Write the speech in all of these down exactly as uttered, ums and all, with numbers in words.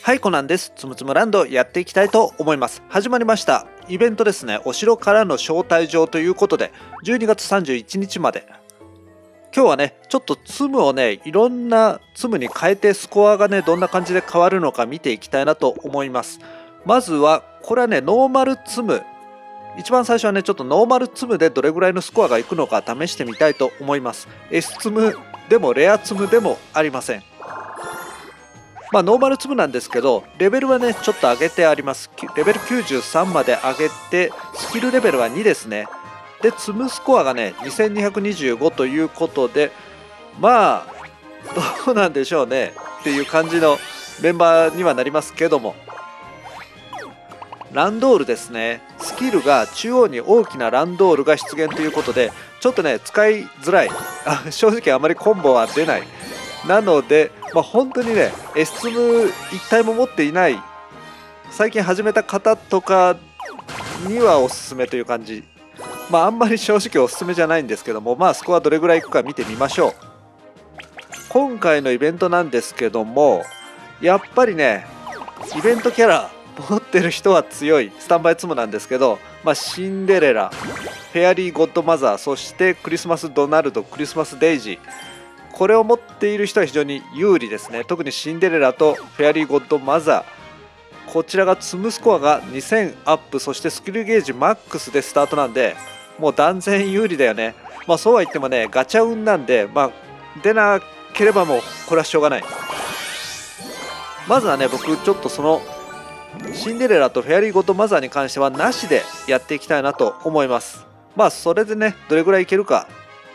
はい、コナンです。つむつむランドやっていきたいと思います。始まりました。イベントですね。お城からの招待状ということで、じゅうにがつさんじゅういちにちまで。今日はね、ちょっとツムをね、いろんなツムに変えてスコアがね、どんな感じで変わるのか見ていきたいなと思います。まずは、これはね、ノーマルツム。一番最初はね、ちょっとノーマルツムでどれぐらいのスコアがいくのか試してみたいと思います。S ツムでもレアツムでもありません。まあ、ノーマルツムなんですけど、レベルはね、ちょっと上げてあります。レベルきゅうじゅうさんまで上げて、スキルレベルはにですね。で、ツムスコアがね、にせんにひゃくにじゅうごということで、まあ、どうなんでしょうねっていう感じのメンバーにはなりますけども。ランドールですね。スキルが中央に大きなランドールが出現ということで、ちょっとね、使いづらい。あ、正直あまりコンボは出ない。なので、まあ、本当にね、S ツム一体も持っていない、最近始めた方とかにはおすすめという感じ。まあ、あんまり正直おすすめじゃないんですけども、まあ、スコアどれぐらいいくか見てみましょう。今回のイベントなんですけども、やっぱりね、イベントキャラ持ってる人は強いスタンバイツムなんですけど、まあ、シンデレラ、フェアリーゴッドマザー、そしてクリスマスドナルド、クリスマスデイジー。これを持っている人は非常に有利ですね。特にシンデレラとフェアリーゴッドマザー。こちらがツムスコアがにせんアップ、そしてスキルゲージマックスでスタートなんで、もう断然有利だよね。まあそうは言ってもね、ガチャ運なんで、まあ出なければもうこれはしょうがない。まずはね、僕ちょっとそのシンデレラとフェアリーゴッドマザーに関してはなしでやっていきたいなと思います。まあそれでね、どれぐらいいけるか。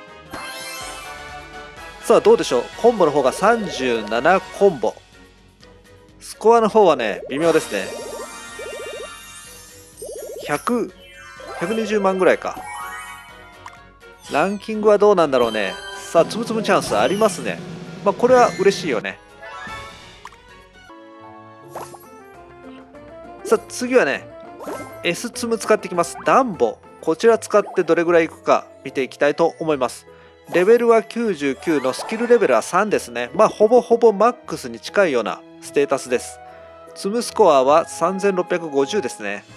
さあどうでしょう。コンボの方がさんじゅうななコンボ。スコアの方はね、微妙ですね。ひゃく、ひゃくにじゅうまんぐらいか。ランキングはどうなんだろうね。さあ、つむつむチャンスありますね。まあ、これは嬉しいよね。さあ、次はね、S ツム使っていきます。ダンボ。こちら使ってどれぐらいいくか見ていきたいと思います。レベルはきゅうじゅうきゅうのスキルレベルはさんですね。まあ、ほぼほぼマックスに近いようなステータスです。ツムスコアはさんぜんろっぴゃくごじゅうですね。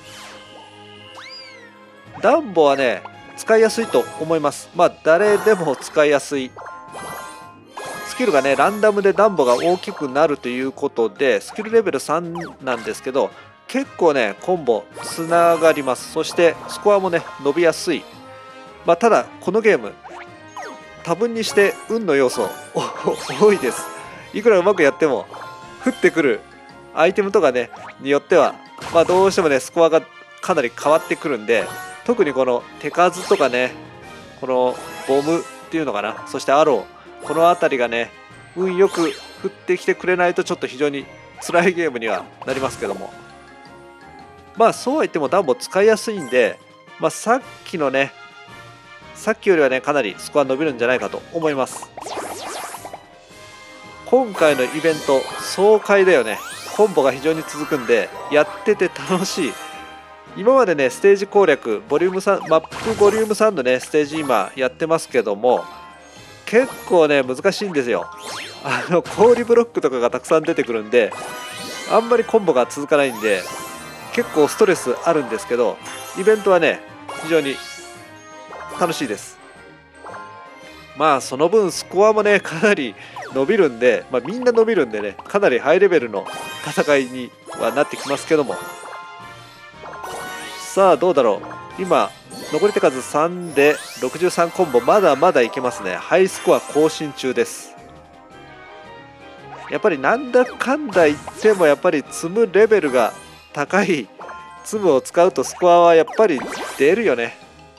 ダンボはね、使いやすいと思います。まあ、誰でも使いやすい。スキルがね、ランダムでダンボが大きくなるということで、スキルレベルさんなんですけど、結構ね、コンボつながります。そして、スコアもね、伸びやすい。まあ、ただ、このゲーム、多分にして運の要素多いです。いくらうまくやっても降ってくるアイテムとかねによっては、まあ、どうしてもねスコアがかなり変わってくるんで、特にこの手数とかね、このボムっていうのかな、そしてアロー、この辺りがね運よく降ってきてくれないとちょっと非常に辛いゲームにはなりますけども、まあそうは言ってもダンボ使いやすいんで、まあ、さっきのねさっきよりはね、かなりスコア伸びるんじゃないかと思います。今回のイベント、爽快だよね。コンボが非常に続くんで、やってて楽しい。今までね、ステージ攻略、ボリュームさん、マップボリュームさんのね、ステージ今やってますけども、結構ね、難しいんですよ。あの、氷ブロックとかがたくさん出てくるんで、あんまりコンボが続かないんで、結構ストレスあるんですけど、イベントはね、非常に楽しいです。まあその分スコアもねかなり伸びるんで、まあ、みんな伸びるんでね、かなりハイレベルの戦いにはなってきますけども、さあどうだろう。今残り手数さんでろくじゅうさんコンボ、まだまだいけますね。ハイスコア更新中です。やっぱりなんだかんだ言ってもやっぱり積むレベルが高いツムを使うとスコアはやっぱり出るよね。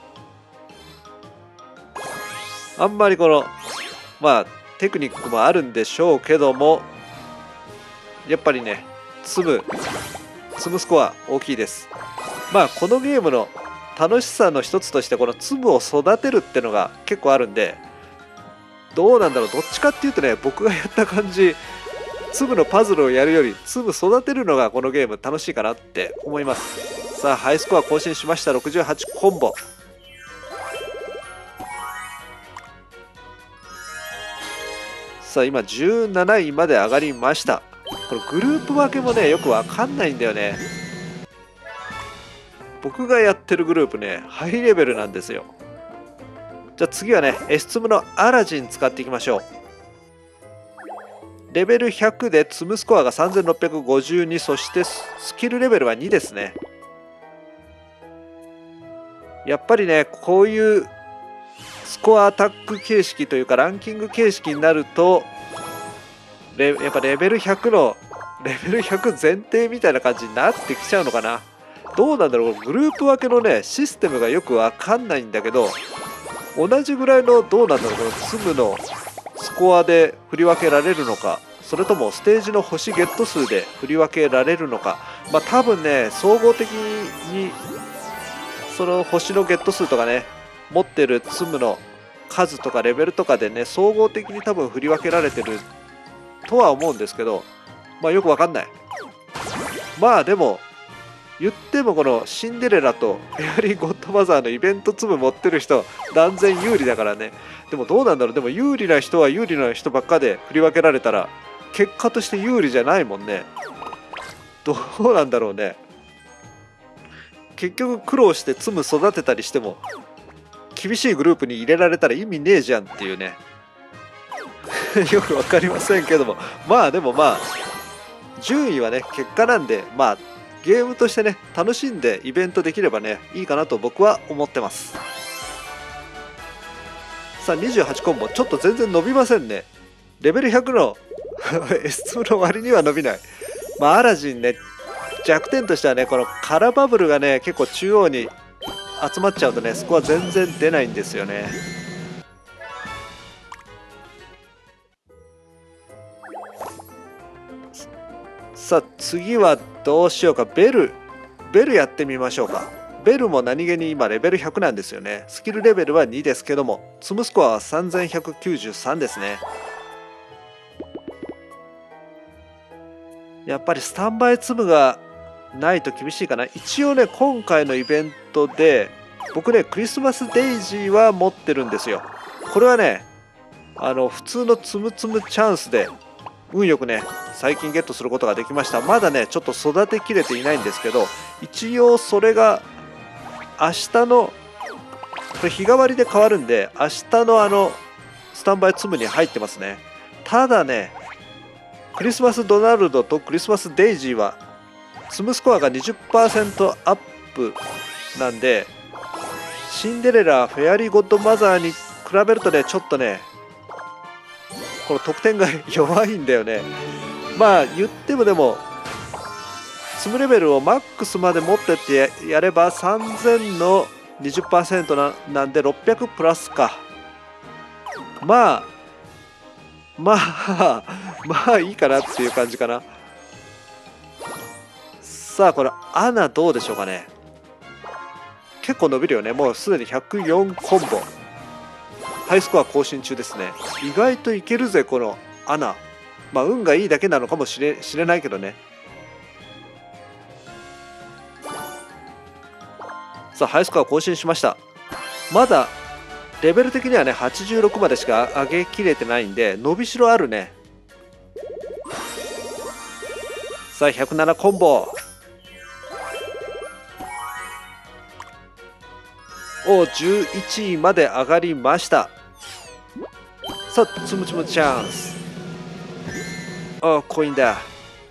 あんまりこのまあテクニックもあるんでしょうけども、やっぱりねツムツムスコア大きいです。まあこのゲームの楽しさの一つとして、このツムを育てるってのが結構あるんで、どうなんだろう、どっちかっていうとね、僕がやった感じ、ツムのパズルをやるよりツム育てるのがこのゲーム楽しいかなって思います。さあハイスコア更新しました。ろくじゅうはちコンボ。さあ今じゅうなないまで上がりました。 このグループ分けもねよくわかんないんだよね。僕がやってるグループねハイレベルなんですよ。じゃあ次はね S ツムのアラジン使っていきましょう。レベルひゃくで積むスコアがさんぜんろっぴゃくごじゅうに、そしてスキルレベルはにですね。やっぱりねこういうスコアアタック形式というかランキング形式になるとレやっぱレベルひゃくのレベルひゃく前提みたいな感じになってきちゃうのかな。どうなんだろう。グループ分けのねシステムがよくわかんないんだけど、同じぐらいのどうなんだろう、このツムのスコアで振り分けられるのか、それともステージの星ゲット数で振り分けられるのか。まあ多分ね総合的にその星のゲット数とかね持ってるツムの数とかレベルとかでね総合的に多分振り分けられてるとは思うんですけど、まあよくわかんない。まあでも言ってもこのシンデレラとフェアリーゴッドマザーのイベントツム持ってる人断然有利だからね。でもどうなんだろう。でも有利な人は有利な人ばっかで振り分けられたら結果として有利じゃないもんね。どうなんだろうね。結局苦労してツム育てたりしても厳しいグループに入れられたら意味ねえじゃんっていうねよく分かりませんけども、まあでもまあ順位はね結果なんで、まあゲームとしてね楽しんでイベントできればねいいかなと僕は思ってます。さあにじゅうはちコンボちょっと全然伸びませんね。レベルひゃくのエスツムの割には伸びない。まあアラジンね弱点としてはねこのカラーバブルがね結構中央に集まっちゃうとねスコア全然出ないんですよね。さあ次はどうしようか。ベルベルやってみましょうか。ベルも何気に今レベルひゃくなんですよね。スキルレベルはにですけども積むスコアはさんぜんひゃくきゅうじゅうさんですね。やっぱりスタンバイ積むがないと厳しいかな。一応ね今回のイベントで僕ねクリスマスデイジーは持ってるんですよ。これはねあの普通のつむつむチャンスで運よくね最近ゲットすることができました。まだねちょっと育てきれていないんですけど、一応それが明日のこれ日替わりで変わるんで明日のあのスタンバイツムに入ってますね。ただねクリスマスドナルドとクリスマスデイジーはツムスコアが にじゅっパーセント アップなんで、シンデレラフェアリーゴッドマザーに比べるとねちょっとねこの得点が弱いんだよね。まあ言ってもでもツムレベルをマックスまで持ってってやればさんぜんの にじゅっパーセント な, なんでろっぴゃくプラスか。まあまあまあいいかなっていう感じかな。さあこれアナどうでしょうかね。結構伸びるよね。もうすでにひゃくよんコンボハイスコア更新中ですね。意外といけるぜこのアナ。まあ運がいいだけなのかもしれしれないけどね。さあハイスコア更新しました。まだレベル的にはねはちじゅうろくまでしか上げきれてないんで伸びしろあるね。さあひゃくななコンボおじゅういちいまで上がりました。さあつむつむチャンス。あコインだ。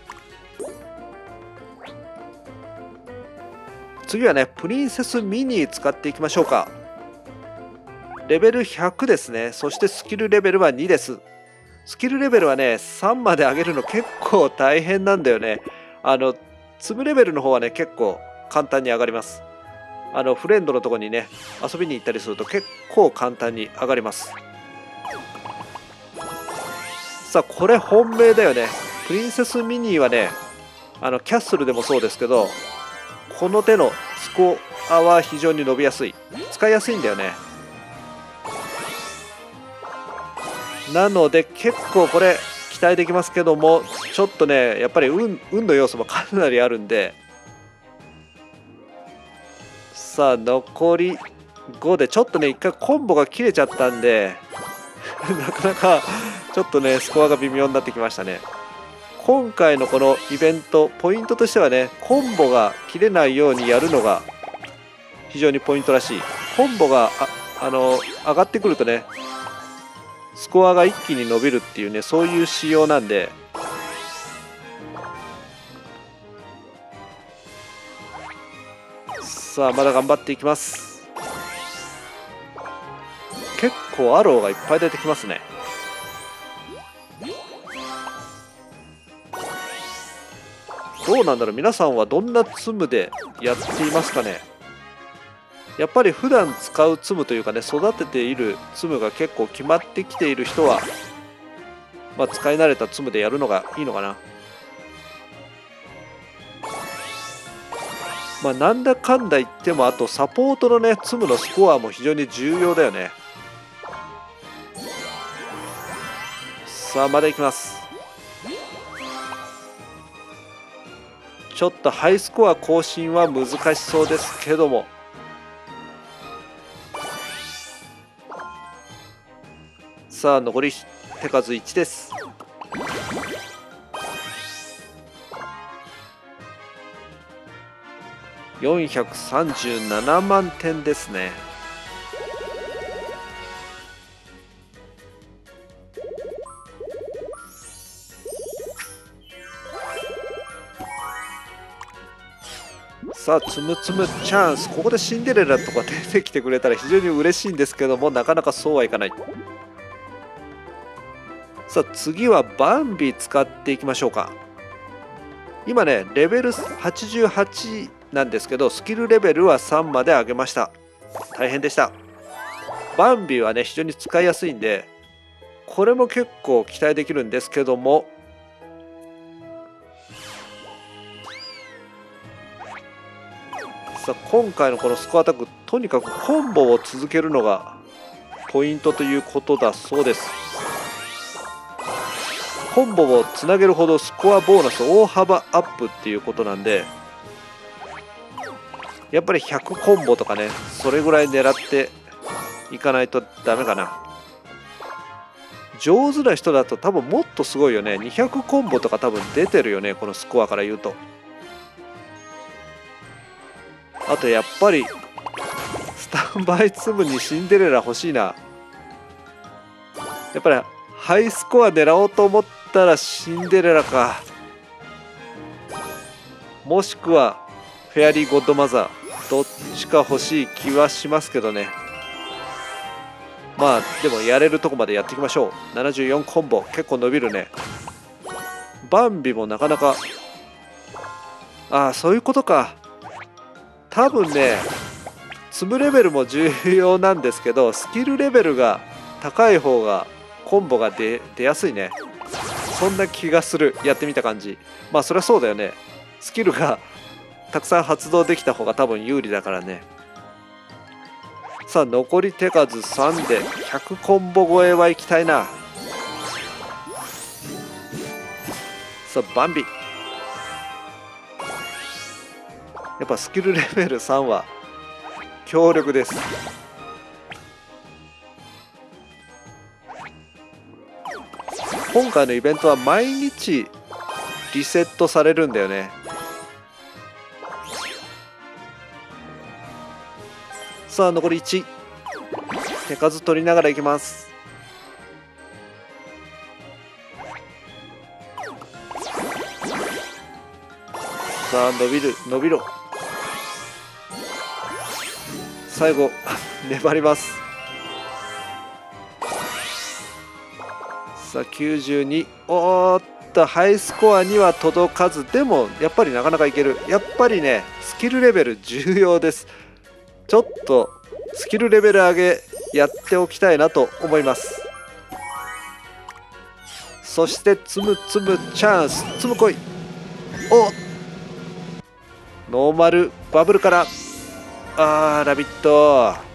次はねプリンセスミニ使っていきましょうか。レベルひゃくですね。そしてスキルレベルはにです。スキルレベルはねさんまで上げるの結構大変なんだよね。あの積むレベルの方はね結構簡単に上がります。あのフレンドのとこにね遊びに行ったりすると結構簡単に上がります。さあこれ本命だよね。プリンセスミニーはねあのキャッスルでもそうですけどこの手のスコアは非常に伸びやすい、使いやすいんだよね。なので結構これ期待できますけどもちょっとねやっぱり 運, 運の要素もかなりあるんで、さあ残りごでちょっとね一回コンボが切れちゃったんでなかなかちょっとねスコアが微妙になってきましたね。 今回のこのイベントポイントとしてはね、コンボが切れないようにやるのが非常にポイントらしい。コンボがあ、あの上がってくるとね、スコアが一気に伸びるっていうね、そういう仕様なんで、さあまだ頑張っていきます。結構アローがいっぱい出てきますね。どうなんだろう、皆さんはどんなツムでやっていますかね。やっぱり普段使うツムというかね、育てているツムが結構決まってきている人は、まあ、使い慣れたツムでやるのがいいのかな。まあ、なんだかんだ言っても、あとサポートのねツムのスコアも非常に重要だよね。さあまだいきます。ちょっとハイスコア更新は難しそうですけども、さあ残り手数いちです。よんひゃくさんじゅうななまんてんですね。さあつむつむチャンス、ここでシンデレラとか出てきてくれたら非常に嬉しいんですけども、なかなかそうはいかない。さあ次はバンビ使っていきましょうか。今ねレベルはちじゅうはちなんですけど、スキルレベルはさんまで上げました。大変でした。バンビはね非常に使いやすいんで、これも結構期待できるんですけども、さあ今回のこのスコアアタック、とにかくコンボを続けるのがポイントということだそうです。コンボをつなげるほどスコアボーナス大幅アップっていうことなんで、やっぱりひゃくコンボとかね、それぐらい狙っていかないとダメかな。上手な人だと多分もっとすごいよね。にひゃくコンボとか多分出てるよね、このスコアから言うと。あとやっぱりスタンバイツムにシンデレラ欲しいな。やっぱりハイスコア狙おうと思ったらシンデレラか、もしくはフェアリーゴッドマザー、どっちか欲しい気はしますけどね。まあでもやれるとこまでやっていきましょう。ななじゅうよんコンボ結構伸びるね。バンビもなかなか、ああそういうことか。多分ね積むレベルも重要なんですけど、スキルレベルが高い方がコンボが 出, 出やすいね。そんな気がする、やってみた感じ。まあそりゃそうだよね。スキルがたくさん発動できた方が多分有利だからね。さあ残り手数さんでひゃくコンボ超えはいきたいな。さあバンビ、やっぱスキルレベルさんは強力です。今回のイベントは毎日リセットされるんだよね。さあ残りいち、手数取りながらいきます。さあ伸びる伸びろ、最後粘ります。さあきゅうじゅうに、おーっとハイスコアには届かず、でもやっぱりなかなかいける。やっぱりねスキルレベル重要です。ちょっとスキルレベル上げやっておきたいなと思います。そしてつむつむチャンス、つむこい。お、ノーマルバブルから、あーラビット